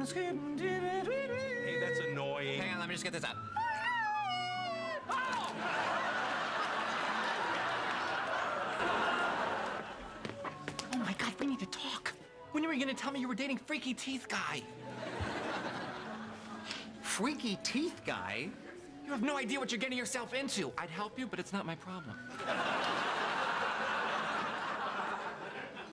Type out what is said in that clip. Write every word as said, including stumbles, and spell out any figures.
Hey, that's annoying. Hang on, let me just get this out. Oh my God, we need to talk. When were you gonna tell me you were dating Freaky Teeth Guy? Freaky Teeth Guy? You have no idea what you're getting yourself into. I'd help you, but it's not my problem.